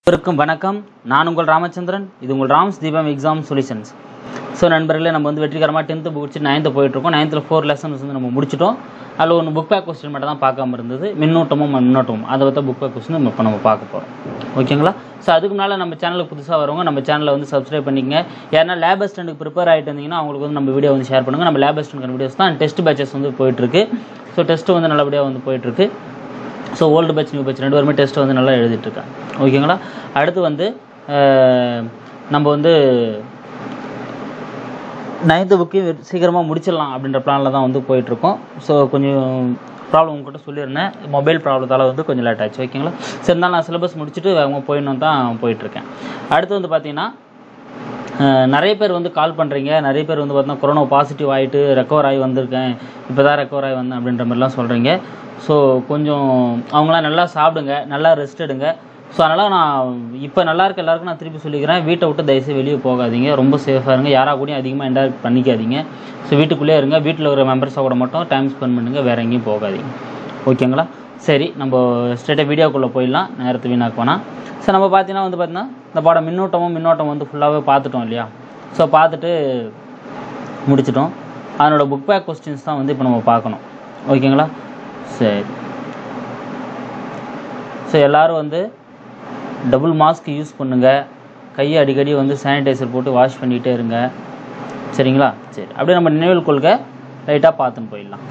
வணக்கம். நான் உங்கள் ராமச்சந்திரன். இது உங்கள் ராம்ஸ் தீபம் எக்ஸாம் சொல்யூஷன்ஸ். ஸோ நண்பர்களே, நம்ம வந்து வெற்றிகரமாக 10th முடிச்சு 9th போயிட்டுருக்கோம். 9th 4 லெசன்ஸ் வந்து நம்ம முடிச்சிட்டோம். அதில் ஒன்று புக் பேக் கொஸ்டின் மட்டும் தான் பார்க்காம இருந்தது, மின்னோட்டமும் அதை வந்து புக் பேக் கொஸ்டின் இப்போ நம்ம பார்க்க போகிறோம். ஓகேங்களா? ஸோ அதுக்கு முன்னால் நம்ம சேனலுக்கு புதுசாக வரவங்க நம்ம சேனலை வந்து சப்ஸ்கிரைப் பண்ணிக்கங்க. யாருன்னா லேப் அசிஸ்டன்ட்டுக்கு ப்ரிப்பேர் ஆகிட்டு இருந்தீங்கன்னா அவங்களுக்கு வந்து நம்ம வீடியோ வந்து ஷேர் பண்ணுங்கள். நம்ம லேப் அசிஸ்டன்ட் வீடியோஸ் தான் டெஸ்ட் பேச்சஸ் வந்து போயிட்டுருக்கு. ஸோ டெஸ்ட்டு வந்து நல்லபடியாக வந்து போயிட்டுருக்கு. So old batch new batch ரெண்டு பேருமே டெஸ்ட் வந்து நல்லா எழுதிட்டுருக்கேன். ஓகேங்களா? அடுத்து வந்து நம்ம வந்து 9th புக்கையும் சீக்கிரமாக முடிச்சிடலாம் அப்படின்ற பிளானில் தான் வந்து போயிட்டுருக்கோம். ஸோ கொஞ்சம் ப்ராப்ளம் உங்கள்கிட்ட சொல்லியிருந்தேன், மொபைல் ப்ராப்ளத்தால் வந்து கொஞ்சம் லேட் ஆச்சு. ஓகேங்களா? சரி, இருந்தாலும் நான் சிலபஸ் முடிச்சுட்டு அவங்க போயிடணும் தான் போயிட்டுருக்கேன். அடுத்து வந்து பார்த்திங்கன்னா, நிறைய பேர் வந்து கால் பண்ணுறீங்க. நிறைய பேர் வந்து பார்த்தீங்கன்னா கொரோனா பாசிட்டிவ் ஆகிட்டு ரெக்கவர் ஆகி வந்திருக்கேன், இப்போ தான் ரெக்கவர் ஆகி வந்தேன் அப்படின்ற மாதிரிலாம் சொல்கிறீங்க. ஸோ கொஞ்சம் அவங்களாம் நல்லா சாப்பிடுங்க, நல்லா ரெஸ்ட் எடுங்க. ஸோ அதனால் நான் இப்போ நல்லா இருக்க எல்லாருக்கும் நான் திருப்பி சொல்லிக்கிறேன், வீட்டை விட்டு தயவுசெய்து வெளியே போகாதீங்க, ரொம்ப சேஃபாக இருங்க, யாராக கூடயும் அதிகமாக இன்டராக்ட் பண்ணிக்காதீங்க. ஸோ வீட்டுக்குள்ளே இருங்க, வீட்டில் இருக்கிற மெம்பர்ஸாக கூட மட்டும் டைம் ஸ்பெண்ட் பண்ணுங்கள், வேறு எங்கேயும் போகாதீங்க. ஓகேங்களா? சரி, நம்ம ஸ்ட்ரெயிட்டாக வீடியோக்குள்ளே போயிடலாம், நேரத்தை வீணாக்க வேணாம். ஸோ நம்ம பார்த்தீங்கன்னா இந்த பாடம் மின்னோட்டம் வந்து ஃபுல்லாகவே பார்த்துட்டோம் இல்லையா? ஸோ பார்த்துட்டு முடிச்சிட்டோம். அதனோட புக் பேக் கொஸ்டின்ஸ் தான் வந்து இப்போ நம்ம பார்க்கணும். ஓகேங்களா? சரி, ஸோ எல்லோரும் வந்து டபுள் மாஸ்க் யூஸ் பண்ணுங்கள், கையை அடிக்கடி வந்து சானிடைசர் போட்டு வாஷ் பண்ணிகிட்டே இருங்க. சரிங்களா? சரி, அப்படியே நம்ம நினைவில் கொள்க லைட்டாக பார்த்துன்னு போயிடலாம்.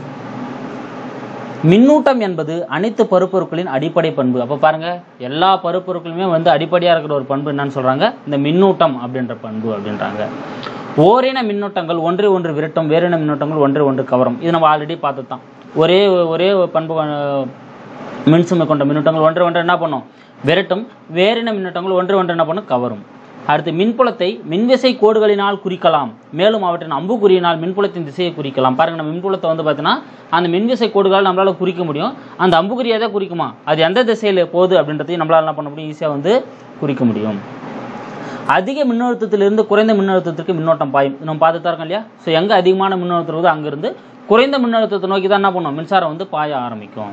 மின்னூட்டம் என்பது அனைத்து பருப்பொருட்களின் அடிப்படை பண்பு. அப்போ பாருங்கள், எல்லா பருப்பொருட்களுமே வந்து அடிப்படையாக இருக்கிற ஒரு பண்பு என்னன்னு சொல்கிறாங்க, இந்த மின்னூட்டம் அப்படின்ற பண்பு அப்படின்றாங்க. ஓரின மின்னோட்டங்கள் ஒன்றை ஒன்று விரட்டும், வேறின மின்னோட்டங்கள் ஒன்றை ஒன்று கவரும். இது நம்ம ஆல்ரெடி பார்த்து தான். ஒரே பண்பு மின்சுமை கொண்ட மின்னோட்டங்கள் ஒன்றை ஒன்று என்ன பண்ணும், விரட்டும். வேறின மின்னோட்டங்கள் ஒன்றை ஒன்று என்ன பண்ணும், கவரும். அடுத்து, மின்புலத்தை மின்விசை கோடுகளினால் குறிக்கலாம், மேலும் அவற்றின் அம்புக்குறியினால் மின்புலத்தின் திசையை குறிக்கலாம். பாருங்க, நம்ம மின்புலத்தை வந்து பார்த்தீங்கன்னா அந்த மின்விசை கோடுகளால் நம்மளால குறிக்க முடியும். அந்த அம்புக்குறியை தான் குறிக்குமா, அது எந்த திசையில் போகுது அப்படின்றதையும் நம்மளால என்ன பண்ண முடியும், ஈஸியாக வந்து குறிக்க முடியும். அதிக மின்னழுத்தத்திலிருந்து குறைந்த மின்னழுத்தத்திற்கு மின்னோட்டம் பாயும், நம்ம பார்த்து தான் இருக்கோம் இல்லையா? ஸோ எங்கே அதிகமான மின்னழுத்தம் இருக்குதோ அங்கிருந்து குறைந்த மின்னழுத்தத்தை நோக்கி தான் என்ன பண்ணும், மின்சாரம் வந்து பாய ஆரம்பிக்கும்.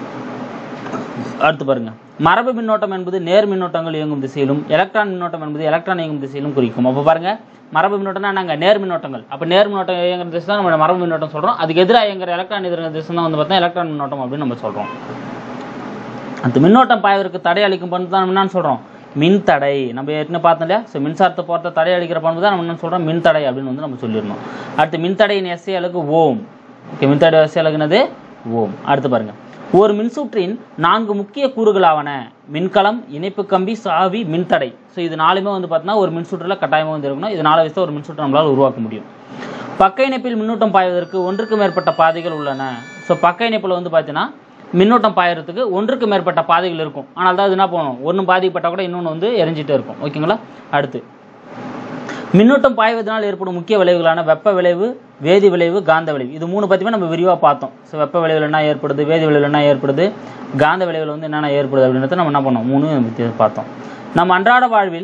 அடுத்து பாருங்க, மரபு மின்னோட்டம் என்பது நேர் மின்னோட்டங்கள் இயங்கும் திசையிலும், எலக்ட்ரான் மின்னோட்டம் என்பது எலக்ட்ரான் இயங்கும் திசையிலும் குறிக்கும். அப்போ பாருங்க, மரபு மின்னோட்டம்னா நாங்கள் நேர் மின்னோட்டங்கள், அப்போ நேர் மின்னோட்டம் இயங்குற திசை தான் நம்ம மரபு மின்னோட்டம் சொல்கிறோம். அதுக்கு எதிராக இயங்குற எலக்ட்ரான் எதிர்க்கிற திசை தான் வந்து பார்த்தா எலக்ட்ரான் மின்னோட்டம் அப்படின்னு நம்ம சொல்கிறோம். அந்த மின்னோட்டம் பாய்வதற்கு தடை அளிக்கும் பண்பு தான் நம்ம என்னன்னு சொல்கிறோம், மின் தடை. நம்ம ஏற்கனவே பார்த்தோம் இல்லையா? ஸோ மின்சாரத்தை பொறுத்த தடை அளிக்கிற பண்பு தான் நம்ம என்ன சொல்கிறோம், மின் தடை அப்படின்னு வந்து நம்ம சொல்லிடணும். அடுத்து, மின்தடையின் எஸ்ஐ அலகு ஓம். ஓகே, மின்தடை எஸ்ஐ அலகுனது ஓம். அடுத்து பாருங்க, ஒரு மின்சுற்றின் 4 முக்கிய கூறுகளாவன மின்கலம், இணைப்பு கம்பி, சாவி, மின்தடை. ஸோ இது 4மே வந்து பார்த்தீங்கன்னா ஒரு மின்சுற்றில் கட்டாயமாக வந்து இருக்கணும். இது 4 வயசு ஒரு மின்சுற்று நம்மளால் உருவாக்க முடியும். பக்க இணைப்பில் மின்னூட்டம் பாய்வதற்கு ஒன்றுக்கு மேற்பட்ட பாதைகள் உள்ளன. ஸோ பக்க இணைப்பில் வந்து பார்த்தீங்கன்னா மின்னோட்டம் பாயறதுக்கு ஒன்றுக்கு மேற்பட்ட பாதைகள் இருக்கும். ஆனால் தான் அது என்ன போகணும், ஒன்று பாதிக்கப்பட்டால் கூட இன்னொன்று வந்து எரிஞ்சிட்டே இருக்கும். ஓகேங்களா? அடுத்து, மின்னோட்டம் பாய்வதனால் ஏற்படும் முக்கிய விளைவுகளான வெப்ப விளைவு, வேதி விளைவு, காந்த விளைவு. இது 3 பற்றியுமே நம்ம விரிவாக பார்த்தோம். ஸோ வெப்ப விளைவில் என்ன ஏற்படுது, வேதி விளைவில் என்ன ஏற்படுது, காந்த விளைவில் வந்து என்னென்ன ஏற்படுது அப்படின்றத நம்ம என்ன பண்ணோம், 3 பார்த்தோம். நம்ம அன்றாட வாழ்வில்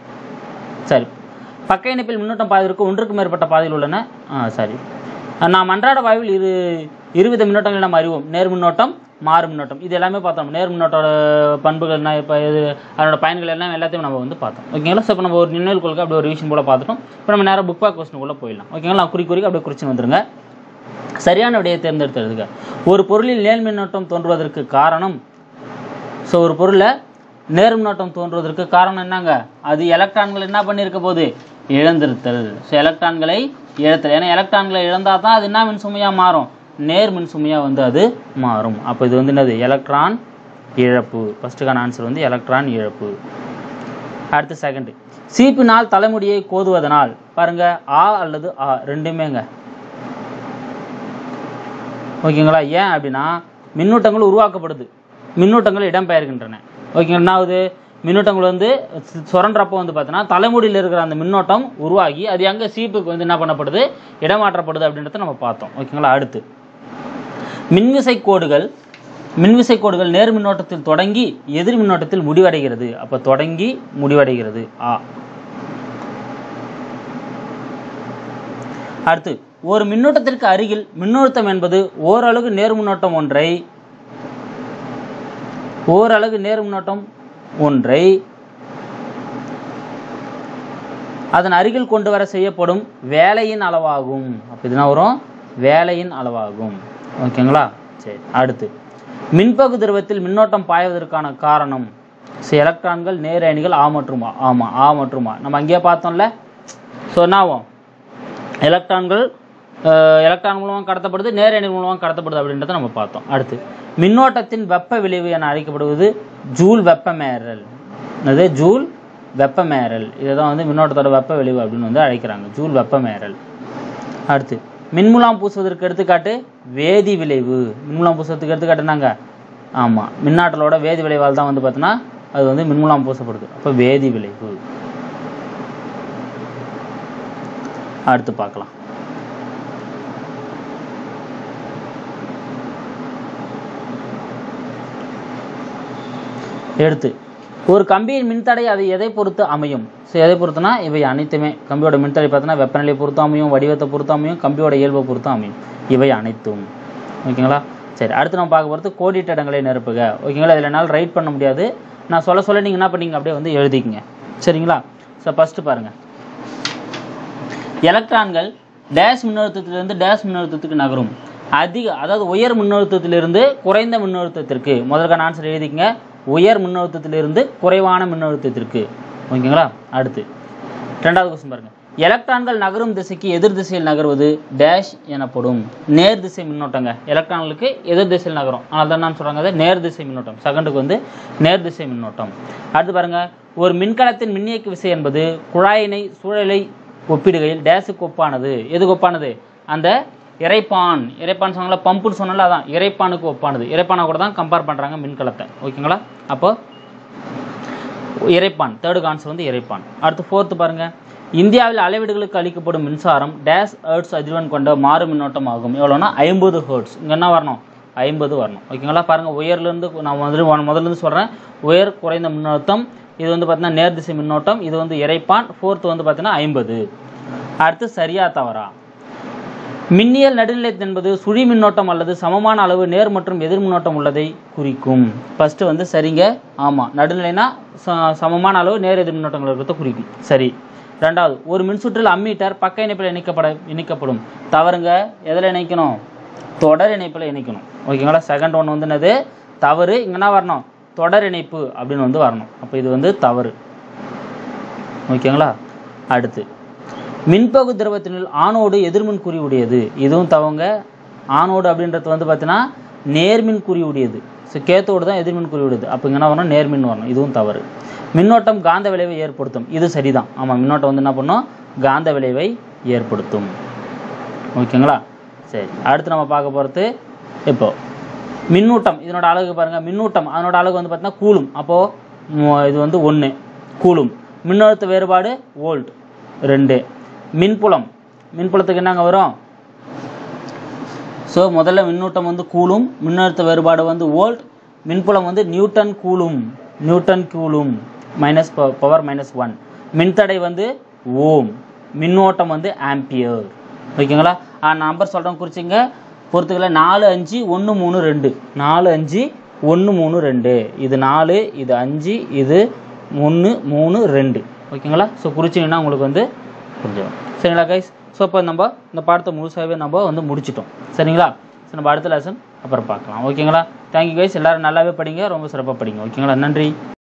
பக்க இணைப்பில் மின்னோட்டம் பாய்வதற்கு ஒன்றுக்கு மேற்பட்ட பாதைகள் உள்ளன. நாம் அன்றாட வாழ்வில் இருவித மின்னோட்டங்களை நம்ம அறிவோம், நேர் மின்னோட்டம், மாறு மின்னோட்டம். இது எல்லாமே பார்த்தோம். நேர் மின்னோட்டோட பண்புகள் என்ன, இப்போ அதனோட பயன்கள் எல்லாம் எல்லாத்தையும் நம்ம வந்து பார்த்தோம். ஓகேங்களா? ஸோ இப்போ நம்ம ஒரு நினைவு கொள்கை அப்படி ஒரு விஷயம் போல பார்த்துட்டோம். இப்போ நம்ம நேராக புக் பேக் கொஸ்டினுக்குள்ளே போயிடலாம். ஓகேங்களா? குறி அப்படியே குறிச்சு வந்துருங்க. சரியான விடையை தேர்ந்தெடுத்துருங்க. ஒரு பொருளில் நேர் மின்னோட்டம் தோன்றுவதற்கு காரணம், ஸோ ஒரு பொருளில் நேர் மின்னோட்டம் தோன்றுவதற்கு காரணம் என்னங்க, அது எலக்ட்ரான்கள் என்ன பண்ணியிருக்க போது, இழந்திருத்தல். ஸோ எலக்ட்ரான்களை இழத்தல். ஏன்னா எலக்ட்ரான்களை இழந்தால் தான் அது என்ன மின் சுமையாக மாறும், நேர் மின் சுமையாக வந்து அது மாறும். அப்போ இது வந்து என்னது, எலக்ட்ரான் இழப்பு. ஃபர்ஸ்ட்டுக்கான ஆன்சர் வந்து எலக்ட்ரான் இழப்பு. அடுத்து செகண்ட், சீப்பினால் தலைமுடியை கோதுவதனால். பாருங்க, ஆ அல்லது ஆ ரெண்டுமேங்க. ஓகேங்களா? ஏன் அப்படின்னா மின்னூட்டங்கள் உருவாக்கப்படுது, மின்னூட்டங்கள் இடம்பெயர்கின்றன. ஓகேங்களா? என்ன ஆகுது, மின்னூட்டங்கள் வந்து சுரன்றப்போ வந்து பார்த்தீங்கன்னா தலைமுடியில் இருக்கிற அந்த மின்னோட்டம் உருவாகி அது எங்கே சீப்புக்கு வந்து என்ன பண்ணப்படுது, இடமாற்றப்படுது அப்படின்றத நம்ம பார்த்தோம். ஓகேங்களா? அடுத்து, மின்விசை கோடுகள் நேர் மின்னோட்டத்தில் தொடங்கி எதிர் மின்னோட்டத்தில் முடிவடைகிறது. அப்போ தொடங்கி முடிவடைகிறது, ஆ. அடுத்து, ஒரு மின்னோட்டத்திற்கு அருகில் மின்னழுத்தம் என்பது ஓரலகு நேர் மின்னோட்டம் ஒன்றை அதன் அருகில் கொண்டு வர செய்யப்படும் வேலையின் அளவாகும். அப்போ இதுனா வரும் வேலையின் அளவாகும். ஓகேங்களா? சரி, அடுத்து மின்பகு திரவத்தில் மின்னோட்டம் பாய்வதற்கான காரணம். எலக்ட்ரான்கள் நேர் அயனிகள் ஆ மற்றும் ஆ. ஆமாம், ஆ மற்றும் ஆ நம்ம அங்கேயே பார்த்தோம்ல. ஸோ என்ன ஆகும், எலக்ட்ரான் மூலமாக கடத்தப்படுது, நேர் அயனி மூலமாக கடத்தப்படுது அப்படின்றத நம்ம பார்த்தோம். அடுத்து மின்னோட்டத்தின் வெப்ப விளைவு என அழைக்கப்படுவது ஜூல் வெப்பமேறல். அது ஜூல் வெப்பமேறல். இதை தான் வந்து மின்னோட்டத்தோட வெப்ப விளைவு அப்படின்னு வந்து அழைக்கிறாங்க, ஜூல் வெப்பமேறல். அடுத்து மின்முலாம் பூசுவதற்கு எடுத்துக்காட்டு வேதி விளைவு. மின்முலாம் பூசுவதற்கு எடுத்துக்காட்டுனாங்க, ஆமாம், மின்னாற்றலோட வேதி விளைவால் தான் வந்து பார்த்தோன்னா அது வந்து மின்முலாம் பூசப்படுது. அப்போ வேதி விளைவு. அடுத்து பார்க்கலாம். எடுத்து ஒரு கம்பியின் மின்தடை அது எதை பொறுத்து அமையும்? ஸோ எதை பொறுத்துனா இவை அனைத்துமே கம்பியோட மின்தடை பார்த்தோன்னா வெப்பநிலை பொறுத்து அமையும், வடிவத்தை பொறுத்து அமையும், கம்பியோட இயல்பை பொறுத்து அமையும். இவை அனைத்தும். ஓகேங்களா? சரி, அடுத்து நம்ம பார்க்க போகிறது கோடிட்ட இடங்களை நிரப்புக. ஓகேங்களா? இதில் என்னால் ரைட் பண்ண முடியாது, நான் சொல்ல நீங்கள் என்ன பண்ணீங்க அப்படியே வந்து எழுதிக்கிங்க. சரிங்களா? ஸோ ஃபஸ்ட்டு பாருங்கள், எலக்ட்ரான்கள் டேஷ் மின்னழுத்தத்திலிருந்து டேஷ் மின்னழுத்தத்துக்கு நகரும். அதாவது உயர் மின்னழுத்தத்திலிருந்து குறைந்த மின்னழுத்தத்திற்கு. முதல்கான ஆன்சர் எழுதிக்கங்க, உயர் மின்னழுத்தத்திலிருந்து குறைவான மின்னழுத்தத்திற்கு. ஓகேங்களா? அடுத்து ரெண்டாவது கொஸ்டின் பாருங்க, எலக்ட்ரான்கள் நகரும் திசைக்கு எதிர் திசையில் நகர்வது டேஷ் எனப்படும். நேர் திசை மின்னோட்டங்க. எலக்ட்ரான்களுக்கு எதிர் திசையில் நகரும், அதனால தான் நான் சொல்றாங்க அது நேர் திசை மின்னோட்டம். செகண்டுக்கு வந்து நேர் திசை மின்னோட்டம். அடுத்து பாருங்க, ஒரு மின்கலத்தின் மின்னியக்கு விசை என்பது குழாயினை சூழலை ஒப்பிடுகையில் டேஷுக்கு ஒப்பானது. எதுக்கு ஒப்பானது? அந்த இறைப்பான் சொன்னால, பம்புன்னு சொன்னால அதான் இறைப்பானுக்கு ஒப்பானது. இறைப்பானை கூட தான் கம்பேர் பண்ணுறாங்க மின்கலத்தை. ஓகேங்களா? அப்போ இறைப்பான், தேர்டு ஆன்சர் வந்து இறைப்பான். அடுத்து ஃபோர்த்து பாருங்க, இந்தியாவில் அளவீடுகளுக்கு அளிக்கப்படும் மின்சாரம் டேஷ் ஹெர்ட்ஸ் அதிர்வெண் கொண்ட மாறு மின்னோட்டம் ஆகும். எவ்வளோனா 50 ஹெர்ட்ஸ். இங்கே என்ன வரணும்? 50 வரணும். ஓகேங்களா? பாருங்கள், உயர்லேருந்து நான் முதல்லேருந்து சொல்கிறேன், உயர் குறைந்த மின்னோட்டம். இது வந்து பார்த்தீங்கன்னா நேர் திசை மின்னோட்டம். இது வந்து இறைப்பான். ஃபோர்த்து வந்து பார்த்தீங்கன்னா 50. அடுத்து சரியா தவறா? மின்னியல் நடுநிலை என்பது சுழி மின்னோட்டம் அல்லது சமமான அளவு நேர் மற்றும் எதிர் மின்னோட்டம் உள்ளதை குறிக்கும். ஃபர்ஸ்ட் வந்து சரிங்க, ஆமாம், நடுநிலைனா சமமான அளவு நேர் எதிர் மின்னோட்டங்கள் இருக்கிறத குறிக்கும். சரி. ரெண்டாவது, ஒரு மின்சுற்றில் அம்மீட்டர் பக்க இணைப்பில் இணைக்கப்படும். தவறுங்க. எதில் இணைக்கணும்? தொடர் இணைப்பில் இணைக்கணும். ஓகேங்களா? செகண்ட் ஒன்று வந்து என்னது? தவறு. இங்கன்னா வரணும் தொடர் இணைப்பு அப்படின்னு வந்து வரணும். அப்போ இது வந்து தவறு. ஓகேங்களா? அடுத்து, மின்பகு திரவத்தினுள் ஆணோடு எதிர்மின் குறி உடையது. இதுவும் தவங்க. ஆணோடு அப்படின்றது வந்து பார்த்தீங்கன்னா நேர்மின் குறி உடையது. ஸோ கேத்தோடு தான் எதிர்மின் குறி உடையது. அப்போ இங்கே என்ன வரணும்? நேர்மின் வரணும். இதுவும் தவறு. மின்னோட்டம் காந்த விளைவை ஏற்படுத்தும். இது சரிதான். ஆமாம், மின்னோட்டம் வந்து என்ன பண்ணும்? காந்த விளைவை ஏற்படுத்தும். ஓகேங்களா? சரி, அடுத்து நம்ம பார்க்க போகிறது இப்போ மின்னூட்டம். இதனோட அலகு பாருங்கள், மின்னூட்டம் அதனோட அலகு வந்து பார்த்தீங்கன்னா கூலும். அப்போது இது வந்து 1 கூலும். மின்னழுத்த வேறுபாடு வோல்ட் 2. மின்புலத்துக்கு என்னங்க வரும்? ஸோ முதல்ல மின்னூட்டம் வந்து கூலும், மின்னழுத்த வேறுபாடு வந்து வோல்ட், மின்புலம் வந்து நியூட்டன் கூலும் -1. மின்தடை வந்து ஓம், மின்னோட்டம் வந்து ஆம்பியர். ஓகேங்களா? நம்பர் சொல்கிறேன், குறிச்சிங்க, பொறுத்துக்கல. 45132 45132. இது 4, இது 5, இது 132. ஓகேங்களா? ஸோ குறிச்சிங்கன்னா உங்களுக்கு வந்து புரிஞ்சிடும். சரிங்களா கைஸ்? ஸோ இப்போ நம்ம இந்த பாடத்தை முழுசாகவே நம்ம வந்து முடிச்சிட்டோம். சரிங்களா? ஸோ நம்ம அடுத்த லெசன் அப்புறம் பார்க்கலாம். ஓகேங்களா? Thank you guys. எல்லோரும் நல்லாவே படிங்க, ரொம்ப சிறப்பாக படிங்க. ஓகேங்களா? நன்றி.